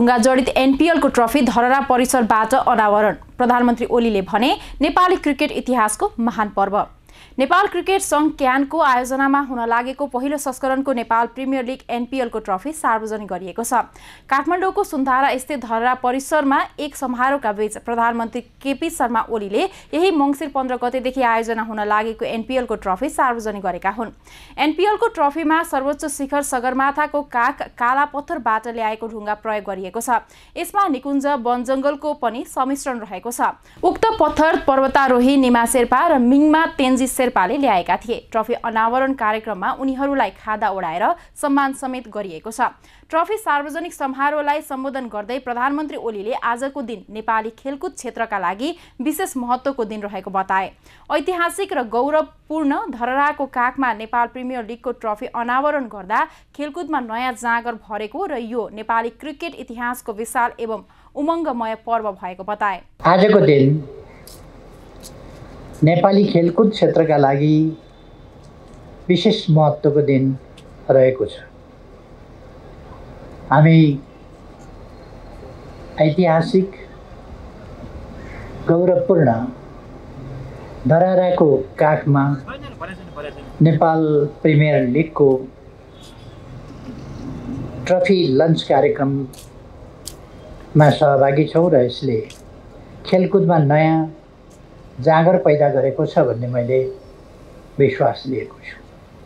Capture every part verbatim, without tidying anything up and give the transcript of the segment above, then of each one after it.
ढुङ्गा जडित एनपीएलको ट्रफी धरहरा परिसरबाट अनावरण। प्रधानमन्त्री ओलीले भने नेपाली क्रिकेट इतिहासको महान पर्व। नेपाल क्रिकेट सङ्घ क्यानको आयोजनामा हुन लागेको पहिलो संस्करणको नेपाल प्रिमियर लिग एनपीएलको ट्रफी सार्वजनिक गरिएको छ। काठमाडौँको सुन्धारा स्थित धरहरा परिसरमा एक समारोहका बीच प्रधानमन्त्री केपी शर्मा ओलीले यही मङ्सिर पन्ध्र गतेदेखि आयोजना हुन लागेको एनपीएलको ट्रफी सार्वजनिक गरेका हुन्। एनपीएलको ट्रफीमा सर्वोच्च शिखर सगरमाथाको काख काला पत्थरबाट ल्याएको ढुङ्गा प्रयोग गरिएको छ। यसमा निकुञ्ज वनजङ्गलको पनि सम्मिश्रण रहेको छ। उक्त पत्थर पर्वतारोही निमा शेर्पा र मिङमा तेन्जी शेर्पाले ल्याएका थिए। ट्रफी अनावरण कार्यक्रममा उनीहरूलाई खादा ओढाएर सम्मान समेत गरिएको छ। ट्रफी सार्वजनिक समारोहलाई सम्बोधन गर्दै प्रधानमन्त्री ओलीले आजको दिन नेपाली खेलकुद क्षेत्रका लागि विशेष महत्त्वको दिन रहेको बताए। ऐतिहासिक र गौरवपूर्ण धरहराको काखमा नेपाल प्रिमियर लिगको ट्रफी अनावरण गर्दा खेलकुदमा नयाँ जाँगर भरेको र यो नेपाली क्रिकेट इतिहासको विशाल एवं उमङ्गमय पर्व भएको बताए। आजको दिन नेपाली खेलकुद क्षेत्रका लागि विशेष महत्त्वको दिन रहेको छ। हामी ऐतिहासिक गौरवपूर्ण धरहराको काखमा नेपाल प्रिमियर लिगको ट्रफी लन्च कार्यक्रममा सहभागी छौँ र यसले खेलकुदमा नयाँ जाँगर पैदा गरेको छ भन्ने मैले विश्वास लिएको छु।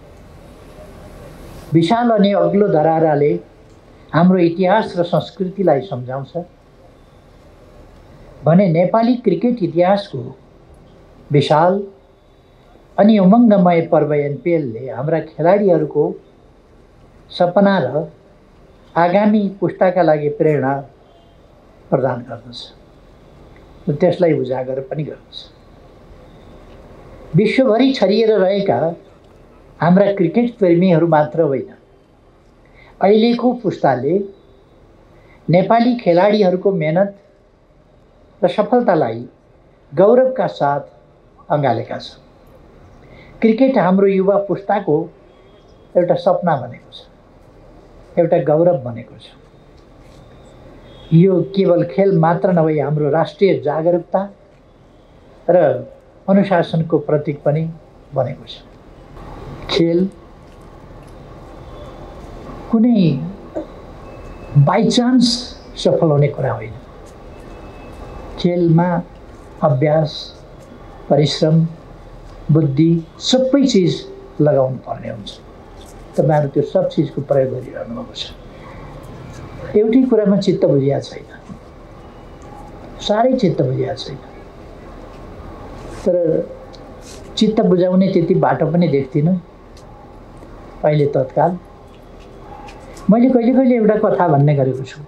विशाल अनि अग्लो धरहराले हाम्रो इतिहास र संस्कृतिलाई सम्झाउँछ भने नेपाली क्रिकेट इतिहासको विशाल अनि उमङ्गमय पर्व एनपीएलले हाम्रा खेलाडीहरूको सपना र आगामी पुस्ताका लागि प्रेरणा प्रदान गर्दछ र त्यसलाई उजागर पनि गर्दछ। विश्वभरि छरिएर रहेका हाम्रा क्रिकेट प्रेमीहरू मात्र होइन, अहिलेको पुस्ताले नेपाली खेलाडीहरूको मेहनत र सफलतालाई गौरवका साथ अँगालेका छन्। क्रिकेट हाम्रो युवा पुस्ताको एउटा सपना बनेको छ, एउटा गौरव बनेको छ। यो केवल खेल मात्र नभई हाम्रो राष्ट्रिय जागरुकता र अनुशासनको प्रतीक पनि बनेको छ। खेल कुनै बाइचान्स सफल हुने कुरा होइन। खेलमा अभ्यास, परिश्रम, बुद्धि सबै चिज लगाउनु पर्ने हुन्छ। तपाईँहरू त्यो सब चिजको प्रयोग गरिरहनु भएको छ। एउटै कुरामा चित्त बुझिया छैन, साह्रै चित्त बुझिया छैन। तर चित्त बुझाउने त्यति बाटो पनि देख्दिनँ अहिले तत्काल। मैले कहिले कहिले एउटा कथा भन्ने गरेको छु।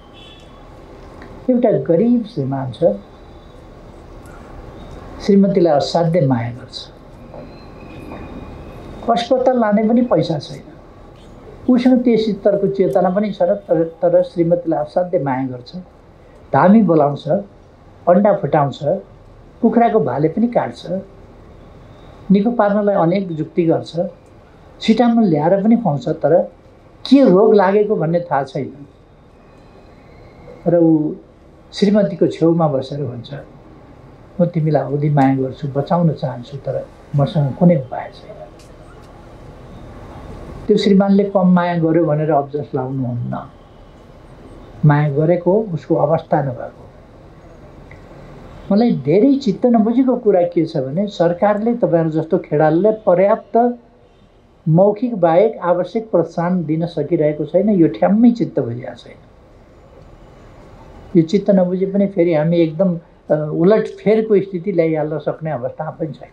एउटा गरिब श्रीमान छ, श्रीमतीलाई असाध्यै माया गर्छ। अस्पताल लाने पनि पैसा छैन, उसँग त्यस स्तरको चेतना पनि छ। तर तर श्रीमतीलाई असाध्यै माया गर्छ। धामी बोलाउँछ, अन्डा फुटाउँछ, कुखुराको भाले पनि काट्छ, निको पार्नलाई अनेक जुक्ति गर्छ, छिटामा ल्याएर पनि खुवाउँछ। तर के रोग लागेको भन्ने थाहा छैन। र ऊ श्रीमतीको छेउमा बसेर भन्छ, म तिमीलाई औधी माया गर्छु, बचाउन चाहन्छु, तर मसँग कुनै उपाय छैन। त्यो श्रीमानले कम माया गर्यो भनेर अब्जस लाउनुहुन्न। माया गरेको उसको अवस्था नभएको। मलाई धेरै चित्त नबुझेको कुरा के छ भने सरकारले तपाईँहरू जस्तो खेलाडीलाई पर्याप्त मौखिक बाहेक आवश्यक प्रोत्साहन दिन सकिरहेको छैन। यो ठ्याम्मै चित्त बुझिया छैन। यो चित्त नबुझे पनि फेरि हामी एकदम उलट फेरको स्थिति ल्याइहाल्न सक्ने अवस्था पनि छैन।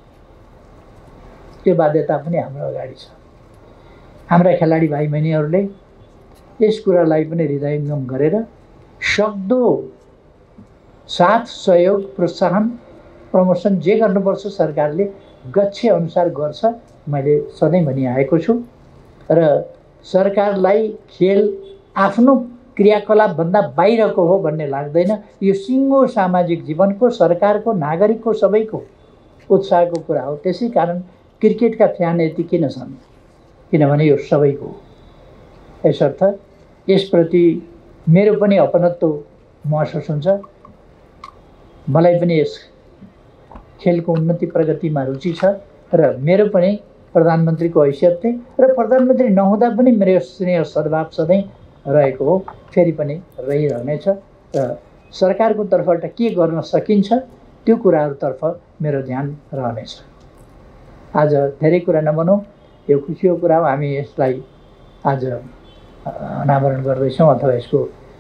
त्यो बाध्यता पनि हाम्रो अगाडि छ। हाम्रा खेलाडी भाइ बहिनीहरूले यस कुरालाई पनि हृदयङ्गम गरेर सक्दो साथ, सहयोग, प्रोत्साहन, प्रमोसन जे गर्नुपर्छ सरकारले गच्छे अनुसार गर्छ। मैले सधैँ भनिआएको छु र सरकारलाई खेल आफ्नो क्रियाकलापभन्दा बाहिरको हो भन्ने लाग्दैन। यो सिङ्गो सामाजिक जीवनको, सरकारको, नागरिकको, सबैको उत्साहको कुरा हो। त्यसै कारण क्रिकेटका फ्यान यति किन छन्? किनभने यो सबैको हो। यसर्थ यसप्रति मेरो पनि अपनत्व महसुस हुन्छ। मलाई पनि यस खेलको उन्नति प्रगतिमा रुचि छ र मेरो पनि प्रधानमन्त्रीको हैसियतले र प्रधानमन्त्री नहुँदा पनि मेरो स्नेह सद्भाव सधैँ रहेको हो, फेरि पनि रहिरहनेछ र सरकारको तर्फबाट के गर्न सकिन्छ त्यो कुराहरूतर्फ मेरो ध्यान रहनेछ। आज धेरै कुरा नभनौँ, यो खुसीको कुरा हो। हामी यसलाई आज अनावरण गर्दैछौँ अथवा यसको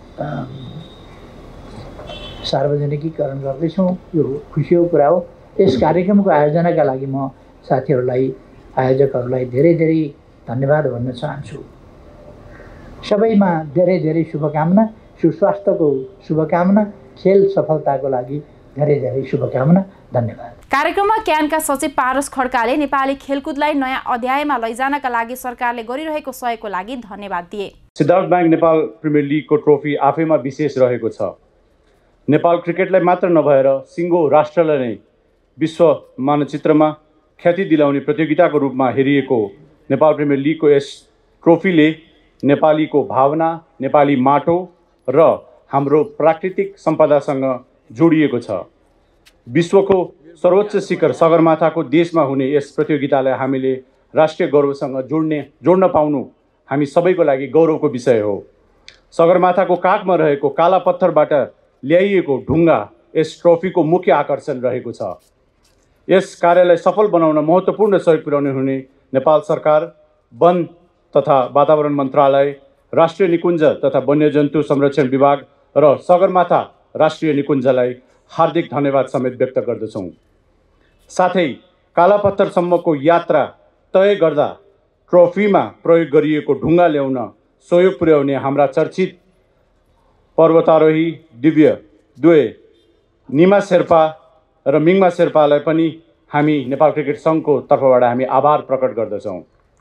सार्वजनिकीकरण गर्दैछौँ, यो खुसीको कुरा हो। यस कार्यक्रमको आयोजनाका लागि म साथीहरूलाई, आयोजकहरूलाई धेरै धेरै धन्यवाद भन्न चाहन्छु। सबैमा धेरै धेरै शुभकामना, सुस्वास्थ्यको शुभकामना, खेल सफलताको लागि धेरै धेरै शुभकामना। धन्यवाद। कार्यक्रममा क्यानका सचिव पारस खड्काले नेपाली खेलकुदलाई नयाँ अध्यायमा लैजानका लागि सरकारले गरिरहेको सहयोगको लागि धन्यवाद दिए। सिद्धार्थ ब्याङ्क नेपाल प्रिमियर लिगको ट्रोफी आफैमा विशेष रहेको छ। नेपाल क्रिकेटलाई मात्र नभएर सिङ्गो राष्ट्रलाई नै विश्व मानचित्रमा ख्याति दिलाउने प्रतियोगिताको रूपमा हेरिएको नेपाल प्रिमियर लिगको यस ट्रोफीले नेपालीको भावना, नेपाली माटो र हाम्रो प्राकृतिक सम्पदासँग जोडिएको छ। विश्वको सर्वोच्च शिखर सगरमाथाको देशमा हुने यस प्रतियोगितालाई हामीले राष्ट्रिय गौरवसँग जोड्ने जोड्न पाउनु हामी सबैको लागि गौरवको विषय हो। सगरमाथाको काखमा रहेको काला पत्थरबाट ल्याइएको ढुङ्गा यस ट्रोफीको मुख्य आकर्षण रहेको छ। यस कार्यलाई सफल बनाउन महत्त्वपूर्ण सहयोग पुर्याउने हुने नेपाल सरकार, वन तथा वातावरण मन्त्रालय, राष्ट्रिय निकुञ्ज तथा वन्यजन्तु संरक्षण विभाग र सगरमाथा राष्ट्रिय निकुञ्जलाई हार्दिक धन्यवाद समेत व्यक्त गर्दछौँ। साथै कालापत्थरसम्मको यात्रा तय गर्दा ट्रोफीमा प्रयोग गरिएको ढुङ्गा ल्याउन सहयोग पुर्याउने हाम्रा चर्चित पर्वतारोही दिव्य दुवै निमा शेर्पा र मिङमा शेर्पालाई पनि हामी नेपाल क्रिकेट सङ्घको तर्फबाट हामी आभार प्रकट गर्दछौँ।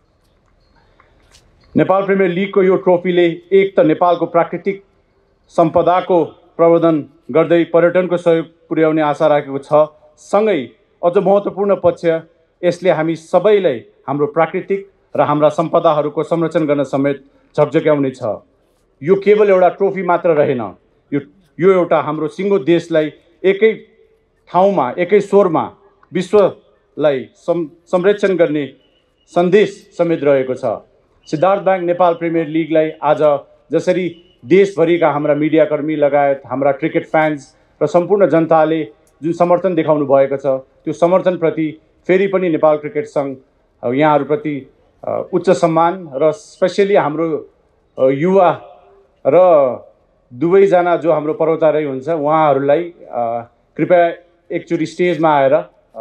नेपाल प्रिमियर लिगको यो ट्रोफीले एक त नेपालको प्राकृतिक सम्पदाको प्रवर्धन गर्दै पर्यटनको सहयोग पुर्याउने आशा राखेको छ, सँगै अझ महत्त्वपूर्ण पक्ष यसले हामी सबैलाई हाम्रो प्राकृतिक र हाम्रा सम्पदाहरूको संरक्षण गर्न समेत झकझक्याउने छ। यो केवल एउटा ट्रोफी मात्र रहेन, यो यो एउटा हाम्रो सिङ्गो देशलाई एकै ठाउँमा एकै स्वरमा विश्वलाई सं संरक्षण गर्ने सन्देश समेत रहेको छ। सिद्धार्थ ब्याङ्क नेपाल प्रिमियर लिगलाई आज जसरी देशभरिका हाम्रा मिडियाकर्मी लगायत हाम्रा क्रिकेट फ्यान्स र सम्पूर्ण जनताले जुन समर्थन देखाउनु भएको छ, त्यो समर्थनप्रति फेरि पनि नेपाल क्रिकेट सङ्घ यहाँहरूप्रति उच्च सम्मान र स्पेसली हाम्रो युवा र दुवैजना जो हाम्रो पर्वतारोही हुन्छ उहाँहरूलाई कृपया एकचोटि स्टेजमा आएर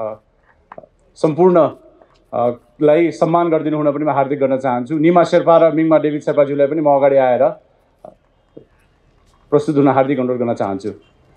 सम्पूर्णलाई सम्मान गरिदिनु हुन पनि म हार्दिक गर्न चाहन्छु। निमा शेर्पा र मिङमा डेभिड शेर्पाज्यूलाई पनि म अगाडि आएर प्रस्तुत हुन हार्दिक अनुरोध गर्न चाहन्छु।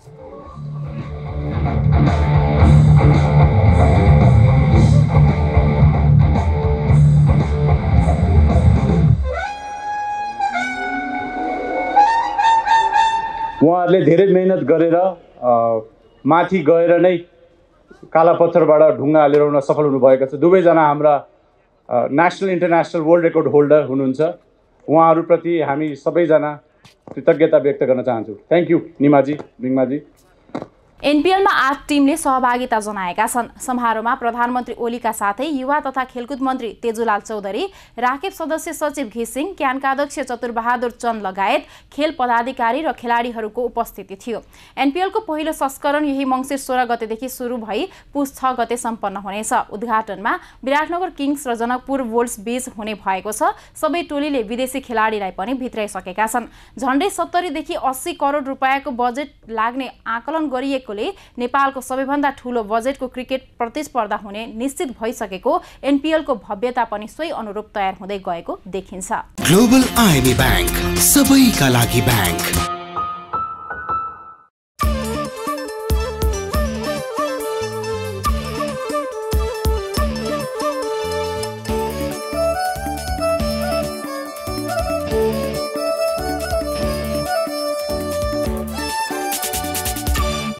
उहाँहरूले धेरै मेहनत गरेर माथि गएर नै काला पत्थरबाट ढुङ्गा ल्याउन सफल हुनुभएको छ। दुवैजना हाम्रा national international world record holder हुनुहुन्छ। उहाँहरूप्रति हामी सबैजना कृतज्ञता व्यक्त गर्न चाहन्छु। Thank you Nimaji, मिङमाजी। एनपिएलमा आठ टिमले सहभागिता जनाएका छन्। समारोहमा प्रधानमन्त्री ओलीका साथै युवा तथा खेलकुद मन्त्री तेजुलाल चौधरी, राकेब सदस्य सचिव घिसिङ, क्यानका अध्यक्ष चतुरबहादुर चन्द लगायत खेल पदाधिकारी र खेलाडीहरूको उपस्थिति थियो। एनपिएलको पहिलो संस्करण यही मङ्सिर सोह्र गतेदेखि सुरु भई पुस छ गते सम्पन्न हुनेछ। उद्घाटनमा विराटनगर किङ्स र जनकपुर वुल्स बीच हुने भएको छ। सबै टोलीले विदेशी खेलाडीलाई पनि भित्राइसकेका छन्। झन्डै सत्तरीदेखि अस्सी करोड रुपियाँको बजेट लाग्ने आकलन गरिएको नेपालको सबैभन्दा ठूलो बजेटको क्रिकेट प्रतिस्पर्धा हुने निश्चित भइसकेको एनपिएलको भव्यता पनि सोही अनुरूप तयार हुँदै गएको देखिन्छ। ग्लोबल आइएमए बैंक, सबैका लागि बैंक।